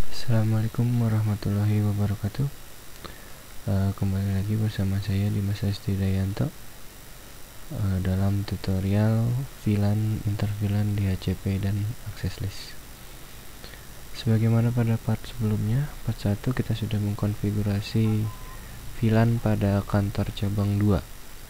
Assalamualaikum warahmatullahi wabarakatuh. Kembali lagi bersama saya Dimas Astidayanto dalam tutorial VLAN, interVLAN, DHCP, dan access list. Sebagaimana pada part sebelumnya, part 1 kita sudah mengkonfigurasi VLAN pada kantor cabang 2,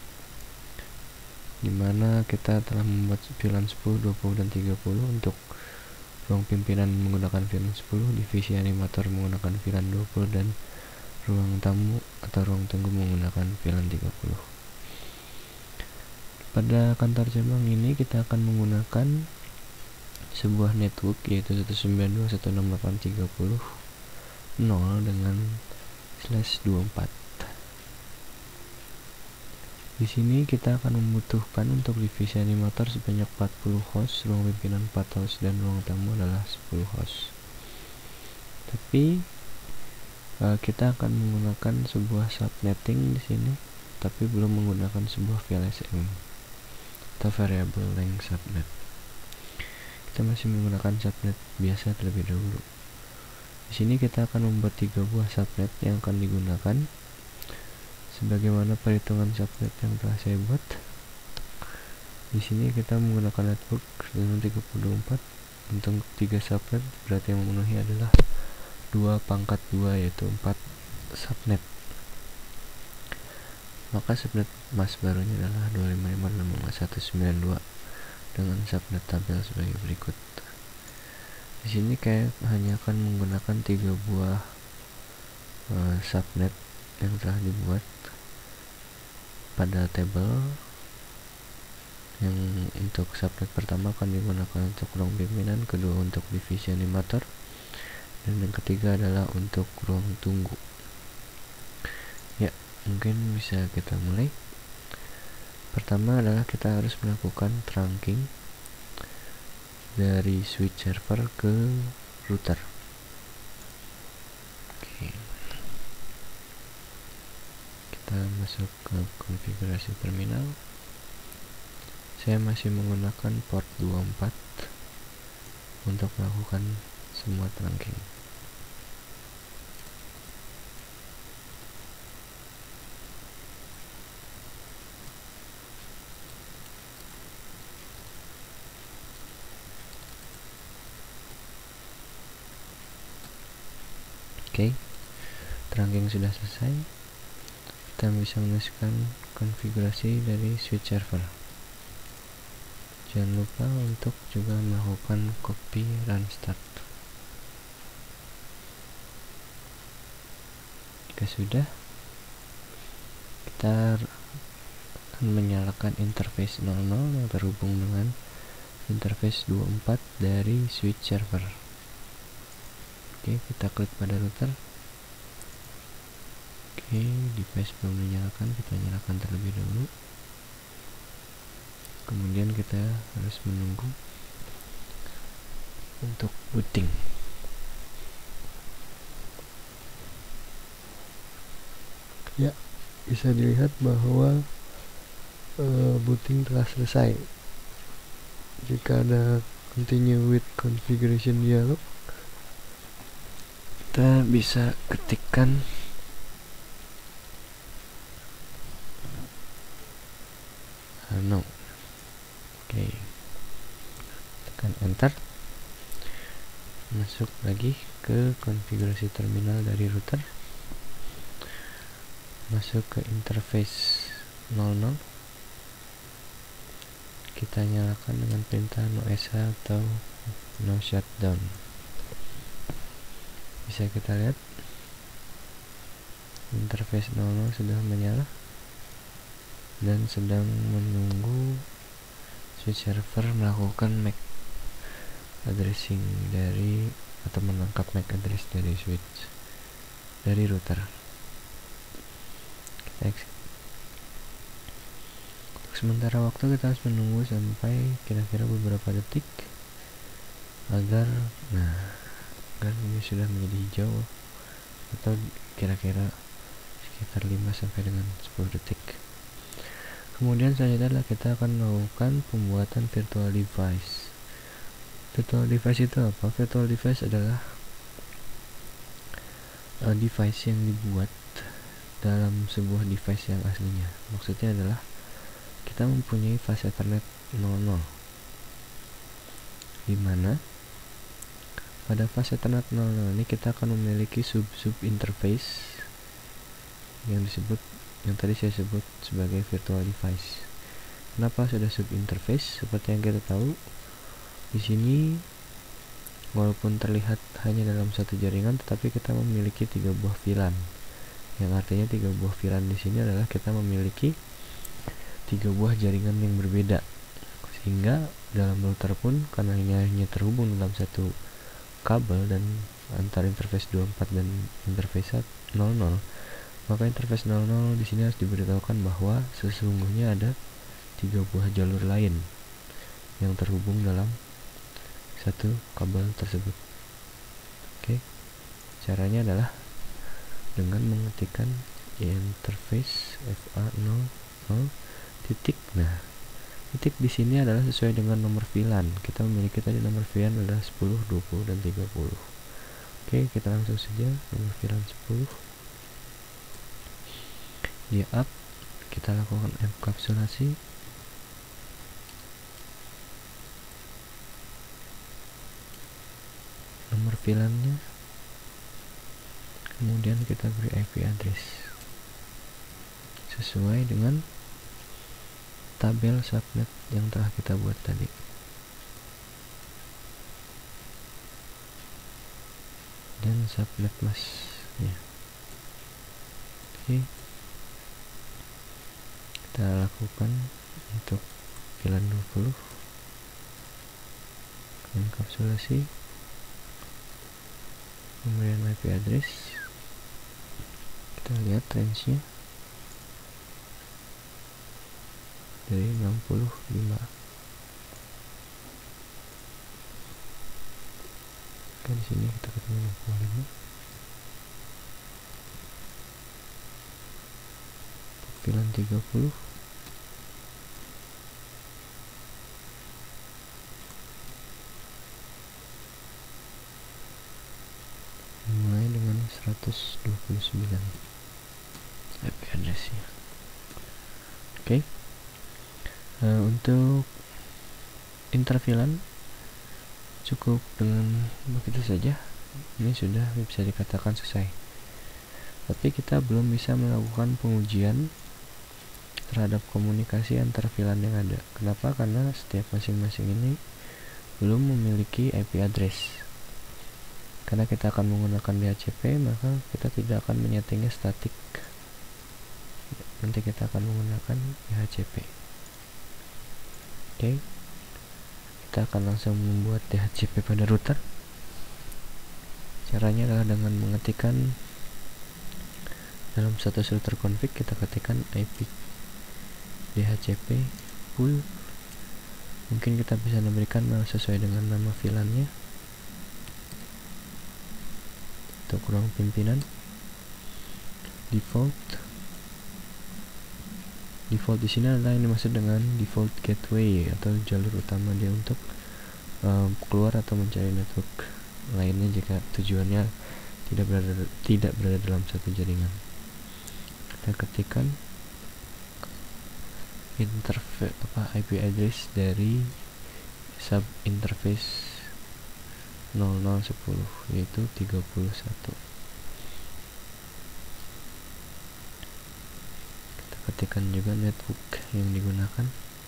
dimana kita telah membuat VLAN 10, 20, dan 30 untuk ruang pimpinan menggunakan VLAN 10, divisi animator menggunakan VLAN 20, dan ruang tamu atau ruang tunggu menggunakan VLAN 30. Pada kantor cabang ini kita akan menggunakan sebuah network yaitu 192.168.30.0 dengan /24. Di sini kita akan membutuhkan untuk divisi animator sebanyak 40 host, ruang pimpinan 4 host, dan ruang tamu adalah 10 host. Tapi kita akan menggunakan sebuah subnetting di sini, tapi belum menggunakan sebuah VLSM atau variable length subnet. Kita masih menggunakan subnet biasa terlebih dahulu. Di sini kita akan membuat 3 buah subnet yang akan digunakan sebagaimana perhitungan subnet yang telah saya buat. Di sini kita menggunakan network dengan 34 untuk 3 subnet, berarti yang memenuhi adalah 2/2 yaitu 4 subnet. Maka subnet mas barunya adalah 255.192 dengan subnet tabel sebagai berikut. Di sini kayak hanya akan menggunakan 3 buah subnet yang telah dibuat pada tabel. Yang untuk subnet pertama akan digunakan untuk ruang pimpinan, kedua untuk divisi animator, dan yang ketiga adalah untuk ruang tunggu. Ya, mungkin bisa kita mulai. Pertama adalah kita harus melakukan trunking dari switch server ke router. Oke. Kita masuk ke konfigurasi terminal. Saya masih menggunakan port 24 untuk melakukan semua trunking. Oke, trunking sudah selesai. Kita bisa menuliskan konfigurasi dari switch server. Jangan lupa untuk juga melakukan copy run start. Jika sudah, kita akan menyalakan interface 00 yang terhubung dengan interface 24 dari switch server. Oke, kita klik pada router. Oke, device belum dinyalakan, kita nyalakan terlebih dahulu. Kemudian kita harus menunggu untuk booting. Ya, bisa dilihat bahwa booting telah selesai. Jika ada continue with configuration dialog, kita bisa ketikkan no. Oke, tekan enter. Masuk lagi ke konfigurasi terminal dari router. Masuk ke interface 00. Kita nyalakan dengan perintah no sh atau no shutdown. Bisa kita lihat interface 00 sudah menyala dan sedang menunggu switch server melakukan MAC addressing dari atau menangkap MAC address dari switch dari router. Kita exit. Untuk sementara waktu kita harus menunggu sampai kira-kira beberapa detik agar ini sudah menjadi hijau atau kira-kira sekitar 5 sampai dengan 10 detik. Kemudian selanjutnya adalah kita akan melakukan pembuatan virtual device. Virtual device itu apa? Virtual device adalah device yang dibuat dalam sebuah device yang aslinya. Maksudnya adalah kita mempunyai fase Ethernet 00, di mana pada fase Ethernet 00 ini kita akan memiliki sub interface yang tadi saya sebut sebagai virtual device. Kenapa sudah sub interface? Seperti yang kita tahu, di sini walaupun terlihat hanya dalam satu jaringan, tetapi kita memiliki 3 buah VLAN. Yang artinya 3 buah VLAN di sini adalah kita memiliki 3 buah jaringan yang berbeda. Sehingga dalam router pun, karena ini hanya terhubung dalam satu kabel dan antara interface 24 dan interface 00, maka interface 00 di sini harus diberitahukan bahwa sesungguhnya ada 3 buah jalur lain yang terhubung dalam satu kabel tersebut. Oke, caranya adalah dengan mengetikkan interface FA00 titik. Nah, titik di sini adalah sesuai dengan nomor VLAN. Kita memiliki tadi nomor VLAN adalah 10, 20, dan 30. Oke, kita langsung saja nomor VLAN 10. Dia up, kita lakukan enkapsulasi. Nomor VLAN-nya, kemudian kita beri IP address sesuai dengan tabel subnet yang telah kita buat tadi. Dan subnet masnya. Oke, kita lakukan untuk VLAN 20 enkapsulasi, kemudian IP address. Kita lihat range-nya dari 65. Kan di sini kita ketemu 65. VLAN 30. Mulai dengan 129 IP address-nya. Oke. Untuk interVLAN cukup dengan begitu saja. Ini sudah bisa dikatakan selesai. Tapi kita belum bisa melakukan pengujian terhadap komunikasi antar VLAN yang ada. Kenapa? Karena setiap masing-masing ini belum memiliki IP address. Karena kita akan menggunakan DHCP, maka kita tidak akan menyetingnya statik. Nanti kita akan menggunakan DHCP. Oke, kita akan langsung membuat DHCP pada router. Caranya adalah dengan mengetikkan dalam status router config, kita ketikkan IP DHCP pool. Mungkin kita bisa memberikan sesuai dengan nama VLAN-nya. Untuk ruang pimpinan, default di sini adalah yang dimaksud dengan default gateway atau jalur utama dia untuk keluar atau mencari network lainnya jika tujuannya tidak berada dalam satu jaringan. Kita ketikkan IP address dari sub interface 0010 yaitu 31. Ketikkan juga network yang digunakan.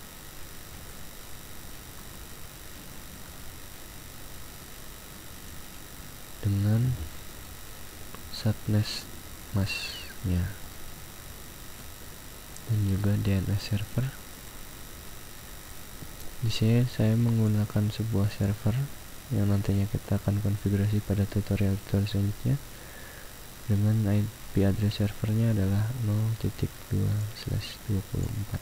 Dengan subnet masnya dan juga DNS server. Di sini saya menggunakan sebuah server yang nantinya kita akan konfigurasi pada tutorial selanjutnya. Dengan IP address servernya adalah 0.2/24.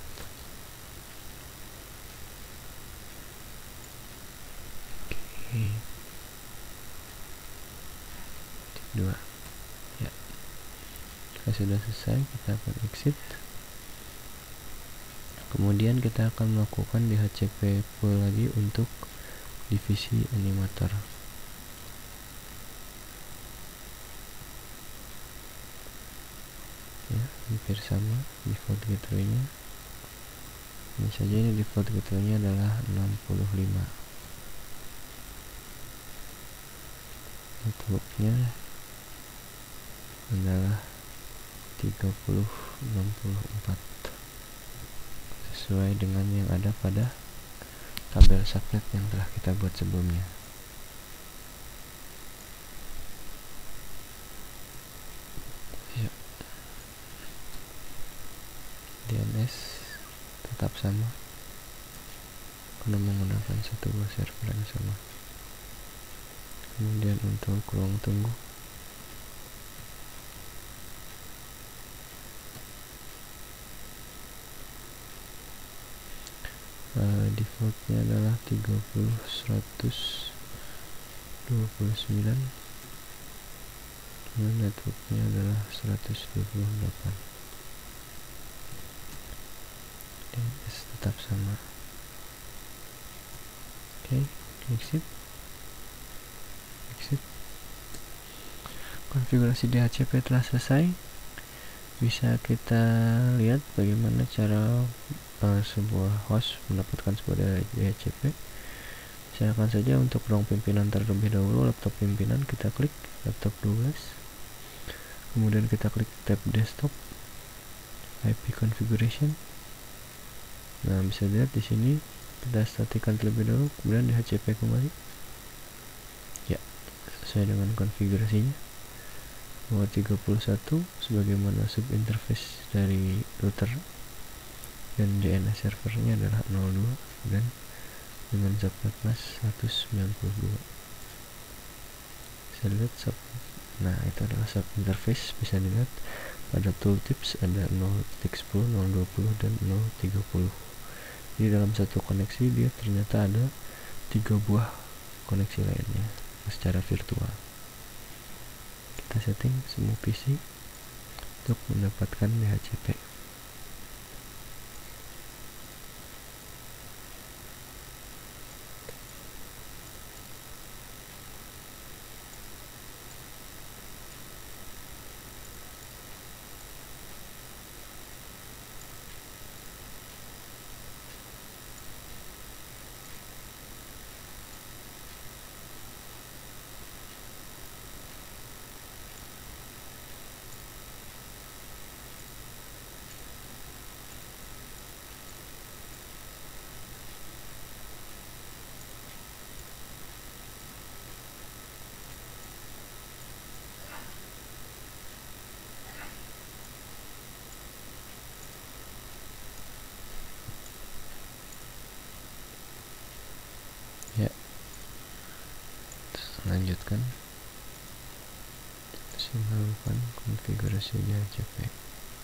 Oke. 2. Ya. Jika sudah selesai, kita akan exit. Kemudian kita akan melakukan DHCP pool lagi untuk divisi animator. hampir sama default gateway-nya. Ini saja, ini default gateway-nya adalah 65. Network-nya adalah 3064 sesuai dengan yang ada pada tabel subnet yang telah kita buat sebelumnya. DNS tetap sama karena menggunakan satu buah server yang sama. Kemudian untuk ruang tunggu, defaultnya adalah 30.129, kemudian networknya adalah 128. DNS tetap sama. Oke, exit. Konfigurasi DHCP telah selesai. Bisa kita lihat bagaimana cara sebuah host mendapatkan sebuah DHCP. Silakan saja untuk ruang pimpinan terlebih dahulu, laptop pimpinan, kita klik laptop 12, kemudian kita klik tab desktop, IP configuration. Nah, bisa dilihat di sini kita statikan terlebih dahulu, kemudian DHCP kembali. Ya, sesuai dengan konfigurasinya. Bahwa 31 sebagaimana subinterface dari router, dan DNS servernya adalah 02, dan dengan subnet mask 192. Bisa dilihat nah itu adalah subinterface. Bisa dilihat pada tooltips ada 0.10, 0.20 dan 0.30. Jadi dalam satu koneksi dia ternyata ada 3 buah koneksi lainnya secara virtual. Kita setting semua PC untuk mendapatkan DHCP. Ya, lanjutkan. Saya melakukan konfigurasi DHCP.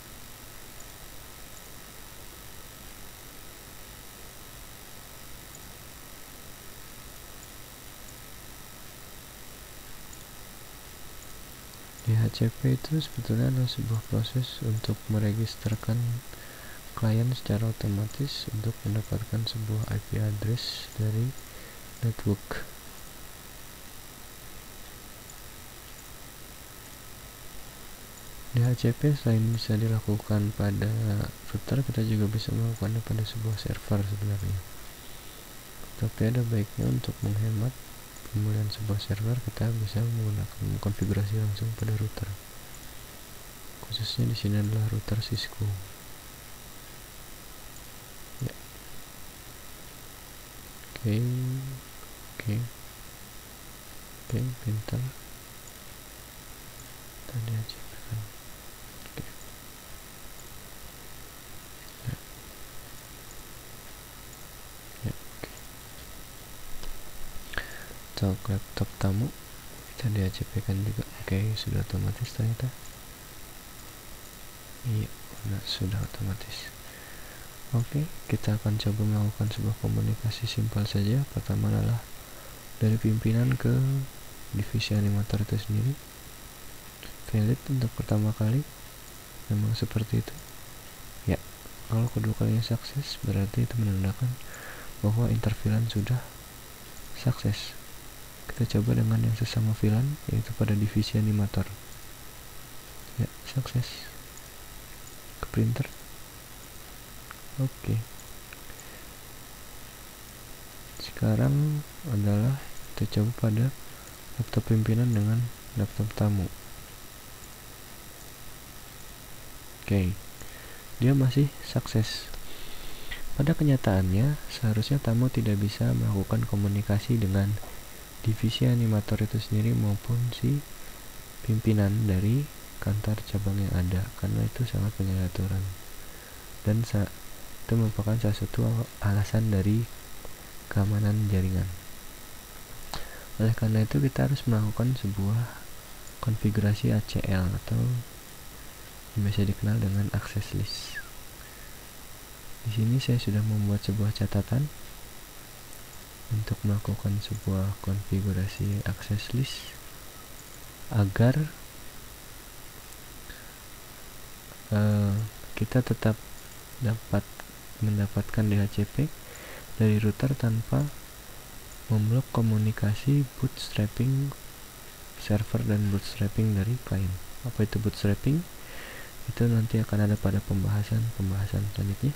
DHCP itu sebetulnya adalah sebuah proses untuk meregisterkan klien secara otomatis untuk mendapatkan sebuah IP address dari network. DHCP selain bisa dilakukan pada router, kita juga bisa melakukannya pada sebuah server sebenarnya. Tapi ada baiknya untuk menghemat pemulihan sebuah server, kita bisa menggunakan konfigurasi langsung pada router. Khususnya di sini adalah router Cisco. Ya. Oke, pintar. Tadi aja kan. Oke. Ya, oke. Untuk laptop tamu kita DHCP kan juga. Oke, sudah otomatis ternyata. Iya, sudah otomatis. Oke, kita akan coba melakukan sebuah komunikasi simpel saja. Pertama adalah dari pimpinan ke divisi animator itu sendiri. Valid untuk pertama kali, memang seperti itu. Ya, kalau kedua kalinya sukses, berarti itu menandakan bahwa intervilan sudah sukses. Kita coba dengan yang sesama VLAN, yaitu pada divisi animator. Ya, sukses. ke printer. Oke. Sekarang adalah kita coba pada laptop pimpinan dengan laptop tamu. Oke, dia masih sukses. Pada kenyataannya, seharusnya tamu tidak bisa melakukan komunikasi dengan divisi animator itu sendiri maupun si pimpinan dari kantor cabang yang ada, karena itu sangat menyalahi aturan. Dan itu merupakan salah satu alasan dari keamanan jaringan. Oleh karena itu, kita harus melakukan sebuah konfigurasi ACL atau yang biasa dikenal dengan access list. Di sini saya sudah membuat sebuah catatan untuk melakukan sebuah konfigurasi access list agar kita tetap dapat mendapatkan DHCP dari router tanpa memblok komunikasi bootstrapping server dan bootstrapping dari klien. Apa itu bootstrapping? Itu nanti akan ada pada pembahasan selanjutnya.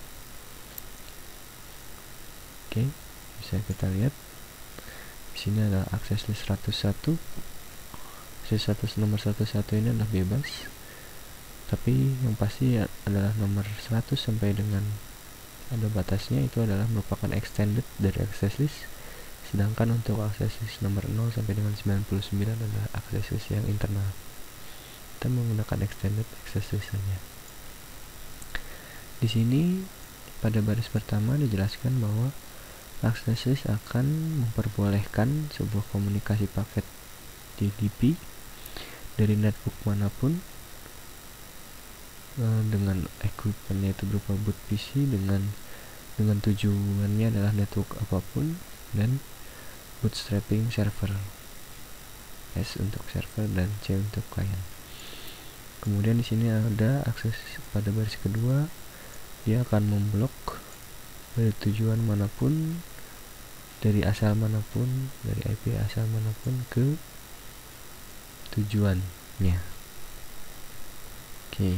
Oke, bisa kita lihat di sini ada akses list 101. Akses nomor 101 ini adalah bebas, tapi yang pasti adalah nomor 100 sampai dengan ada batasnya, itu adalah merupakan extended dari akses list. Sedangkan untuk akses list nomor 0 sampai dengan 99 adalah akses list yang internal. Kita menggunakan extended access list saja. Di sini pada baris pertama dijelaskan bahwa access list akan memperbolehkan sebuah komunikasi paket DDP dari network manapun dengan equipmentnya itu berupa boot PC dengan tujuannya adalah network apapun, dan bootstrapping server, S untuk server dan C untuk client. Kemudian di sini ada akses pada baris kedua, dia akan memblok dari tujuan manapun, dari asal manapun, dari IP asal manapun ke tujuannya. Oke.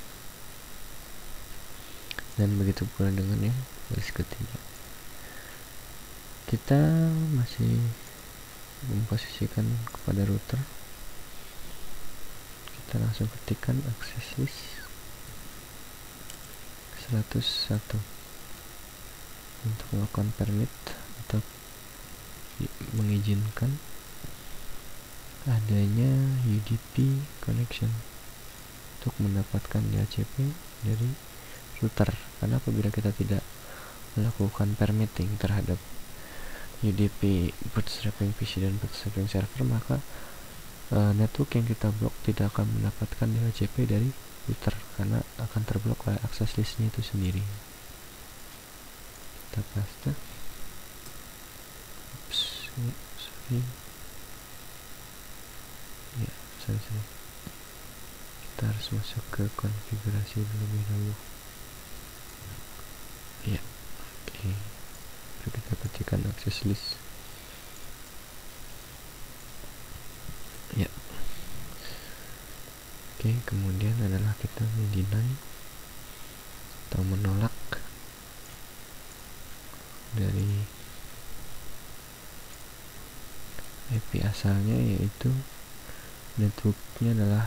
Dan begitu pula dengan yang baris ketiga. Kita masih memposisikan kepada router. Kita langsung ketikkan access list 101 untuk melakukan permit atau mengizinkan adanya UDP connection untuk mendapatkan DHCP dari router. Karena apabila kita tidak melakukan permitting terhadap UDP bootstrapping PC dan bootstrapping server, maka network yang kita blok tidak akan mendapatkan DHCP dari router karena akan terblok oleh access listnya itu sendiri. Kita paste. Sorry. Kita harus masuk ke konfigurasi terlebih dahulu. Ya, oke. Kita ketikkan access list. Ya. Oke, kemudian adalah kita mendeny atau menolak dari IP asalnya, yaitu networknya adalah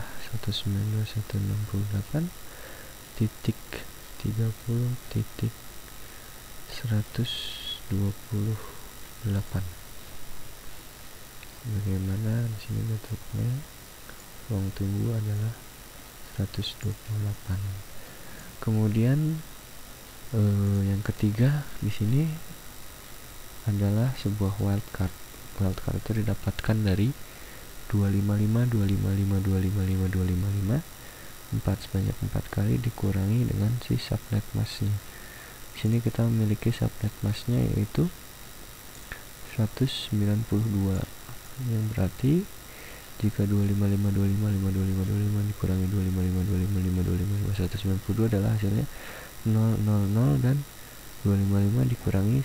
192.168.128. Bagaimana di sini networknya ruang tunggu adalah 128. Kemudian yang ketiga di sini adalah sebuah wildcard. Wildcard itu didapatkan dari 255 sebanyak 4 kali dikurangi dengan si subnet masknya. Di sini kita memiliki subnet masknya yaitu 192, yang berarti jika 255 dikurangi 255 adalah hasilnya 000, dan 255 dikurangi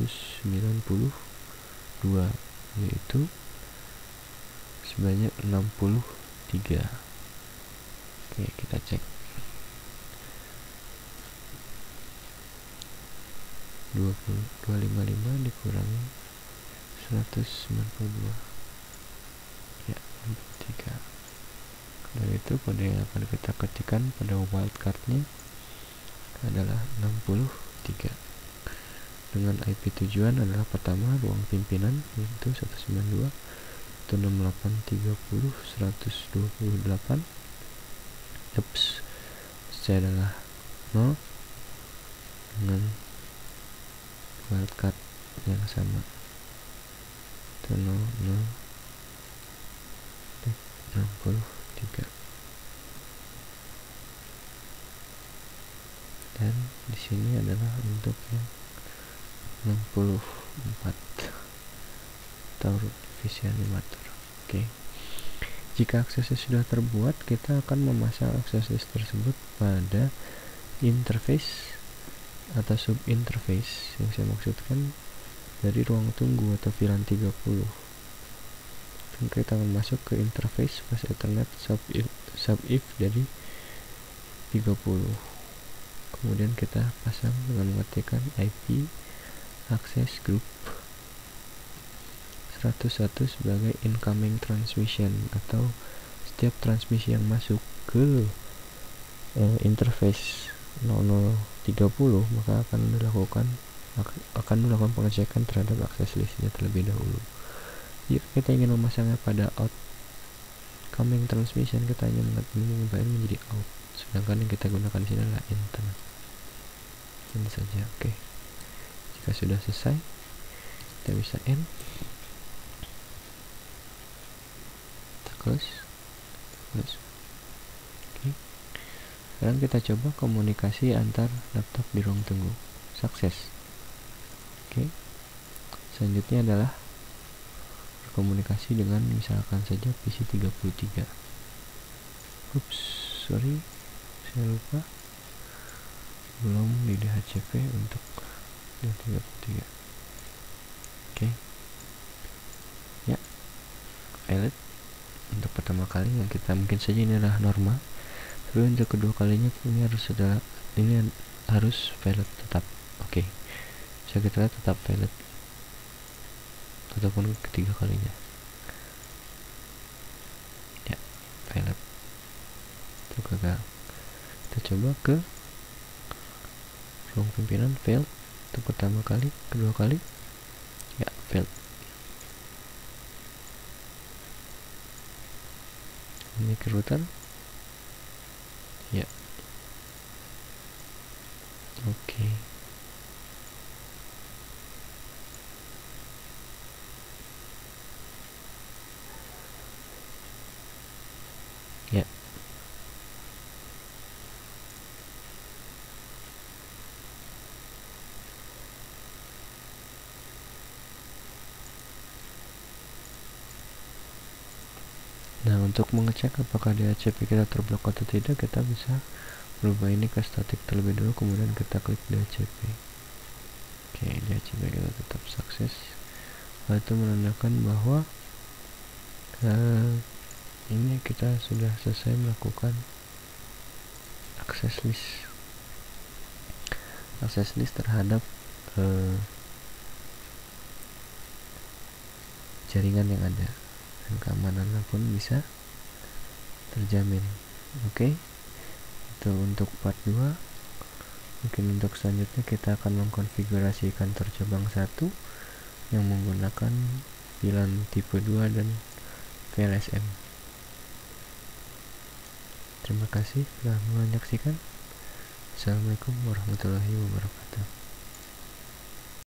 192 yaitu sebanyak 63. Oke, kita cek. 255 dikurangi 192, ya 63. Dan itu kode yang akan kita ketikkan pada wildcardnya adalah 63 dengan IP tujuan adalah pertama ruang pimpinan yaitu 192 168 30 128. Ups, saya adalah 0 dengan wildcard yang sama itu 0 63. Dan di sini adalah untuk yang 64 atau divisi animator. Oke. Jika aksesnya sudah terbuat, kita akan memasang akses list tersebut pada interface atau sub interface yang saya maksudkan dari ruang tunggu atau VLAN 30. Kita akan masuk ke interface pas Ethernet sub if dari 30. Kemudian kita pasang dengan mengetikkan IP access group 101 sebagai incoming transmission atau setiap transmisi yang masuk ke interface 0030 maka akan dilakukan pengecekan terhadap akses listnya terlebih dahulu. Jika kita ingin memasangnya pada outcoming transmission, kita hanya mengubahnya menjadi out, sedangkan yang kita gunakan di sini adalah enter. Ini saja. Oke. Jika sudah selesai, kita bisa end, kita close. Oke. Sekarang kita coba komunikasi antar laptop di ruang tunggu. Sukses. Oke. Selanjutnya adalah berkomunikasi dengan misalkan saja PC 33. Ups, sorry, saya lupa belum di DHCP untuk 33. Oke. Ya, pilot untuk pertama kali yang kita mungkin saja ini adalah normal, tapi untuk kedua kalinya ini harus pilot tetap. Oke. Bisa kita lihat tetap pilot ataupun ketiga kalinya, ya pilot itu gagal. Kita coba ke ruang pimpinan, failed untuk pertama kali, kedua kali, ya failed. Ini ke router, ya oke. Ya. Nah, untuk mengecek apakah DHCP kita terblok atau tidak, kita bisa berubah ini ke static terlebih dulu, kemudian kita klik DHCP. Oke, DHCP kita tetap sukses. Hal itu menandakan bahwa ini kita sudah selesai melakukan akses list terhadap jaringan yang ada, dan keamanannya pun bisa terjamin. Oke. Itu untuk part 2. Mungkin untuk selanjutnya kita akan mengkonfigurasikan tercabang 1 yang menggunakan VLAN tipe 2 dan VLSM. Terima kasih telah menyaksikan. Assalamualaikum warahmatullahi wabarakatuh.